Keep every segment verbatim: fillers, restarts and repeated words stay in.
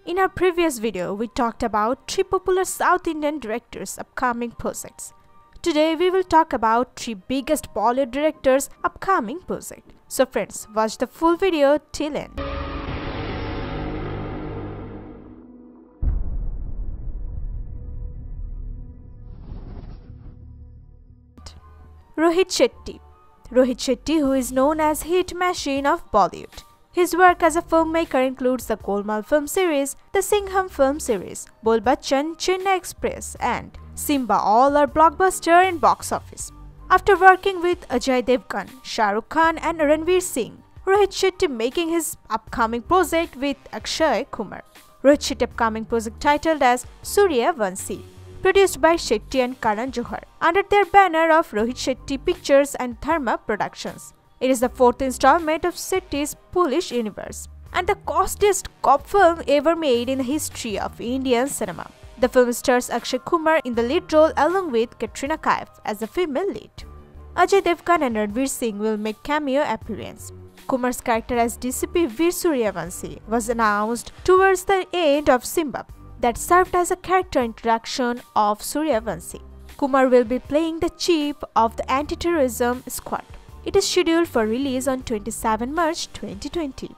In our previous video, we talked about three popular South Indian directors' upcoming projects. Today, we will talk about three biggest Bollywood directors' upcoming projects. So friends, watch the full video till end. Rohit Shetty. Rohit Shetty, who is known as Hit Machine of Bollywood. His work as a filmmaker includes the Golmaal film series, the Singham film series, Bol Bachchan, Chennai Express and Simmba, all are blockbuster in box office. After working with Ajay Devgan, Shahrukh Khan and Ranveer Singh, Rohit Shetty making his upcoming project with Akshay Kumar. Rohit Shetty upcoming project titled as Sooryavanshi, produced by Shetty and Karan Johar, under their banner of Rohit Shetty Pictures and Dharma Productions. It is the fourth installment of Shetty's Polish universe and the costliest cop film ever made in the history of Indian cinema. The film stars Akshay Kumar in the lead role along with Katrina Kaif as the female lead. Ajay Devgan and Ranveer Singh will make cameo appearance. Kumar's character as D C P Veer Sooryavanshi was announced towards the end of Simmba, that served as a character introduction of Sooryavanshi. Kumar will be playing the chief of the anti-terrorism squad. It is scheduled for release on twenty-seventh March twenty twenty.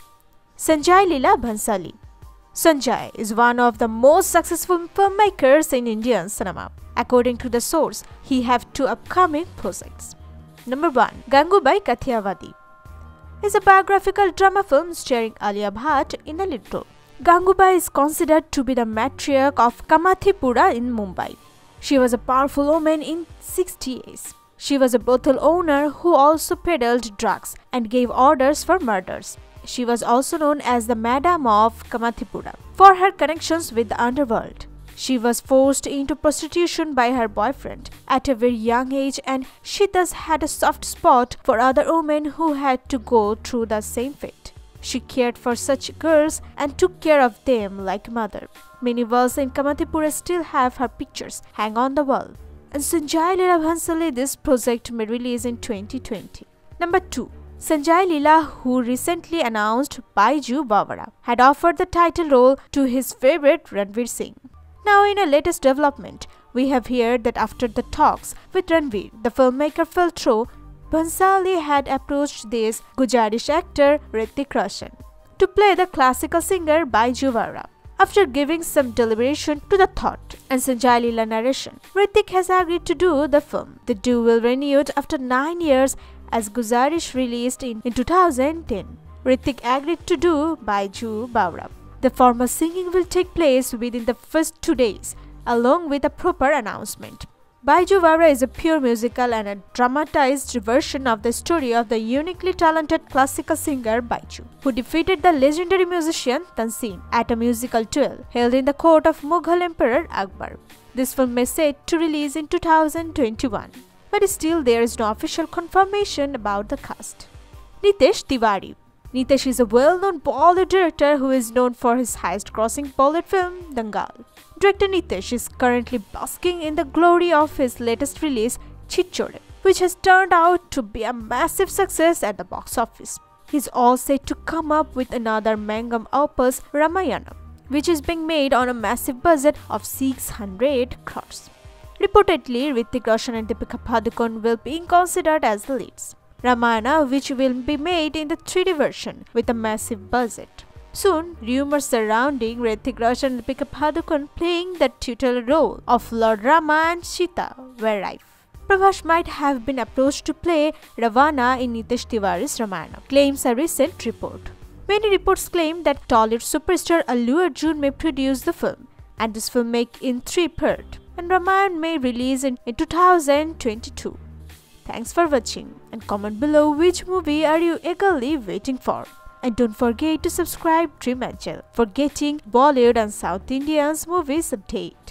Sanjay Leela Bhansali. Sanjay is one of the most successful filmmakers in Indian cinema. According to the source, he have two upcoming projects. Number one. Gangubai Kathiawadi is a biographical drama film starring Alia Bhatt in the lead role. Gangubai is considered to be the matriarch of Kamathipura in Mumbai. She was a powerful woman in sixties. She was a brothel owner who also peddled drugs and gave orders for murders. She was also known as the Madam of Kamathipura for her connections with the underworld. She was forced into prostitution by her boyfriend at a very young age, and she thus had a soft spot for other women who had to go through the same fate. She cared for such girls and took care of them like a mother. Many walls in Kamathipura still have her pictures hang on the wall. And Sanjay Leela Bhansali, this project may release in twenty twenty. Number two. Sanjay Leela, who recently announced Baiju Bawara, had offered the title role to his favorite Ranveer Singh. Now in a latest development, we have heard that after the talks with Ranveer, the filmmaker fell through, Bhansali had approached this Gujarati actor Hrithik Roshan to play the classical singer Baiju Bawara. After giving some deliberation to the thought and Sanjay Leela narration, Hrithik has agreed to do the film. The duo will renew it after nine years as Guzarish released in, in two thousand ten. Hrithik agreed to do Baiju Bawara. The formal singing will take place within the first two days, along with a proper announcement. Baiju Bawara is a pure musical and a dramatized version of the story of the uniquely talented classical singer Baiju, who defeated the legendary musician Tansin at a musical duel held in the court of Mughal Emperor Akbar. This film is set to release in two thousand twenty-one, but still there is no official confirmation about the cast. Nitesh Tiwari. Nitesh is a well-known Bollywood director who is known for his highest-grossing Bollywood film, Dangal. Director Nitesh is currently basking in the glory of his latest release, Chichore, which has turned out to be a massive success at the box office. He is all set to come up with another Mangam opus, Ramayana, which is being made on a massive budget of six hundred crores. Reportedly, Hrithik Roshan and Deepika Padukone will be considered as the leads. Ramayana, which will be made in the three D version with a massive budget. Soon, rumors surrounding Hrithik Roshan and Deepika Padukone playing the tutorial role of Lord Rama and Sita were rife. Prabhas might have been approached to play Ravana in Nitesh Tiwari's Ramayana, claims a recent report. Many reports claim that Tollywood superstar Allu Arjun may produce the film, and this film may in three parts, and Ramayana may release in, in two thousand twenty-two. Thanks for watching, and comment below which movie are you eagerly waiting for. And don't forget to subscribe to my channel for getting Bollywood and South Indians movies update.